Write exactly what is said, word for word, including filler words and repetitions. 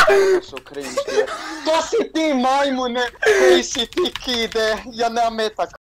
Ovo su cringe. To si ti majmune koji si ti kide, ja nemam metak.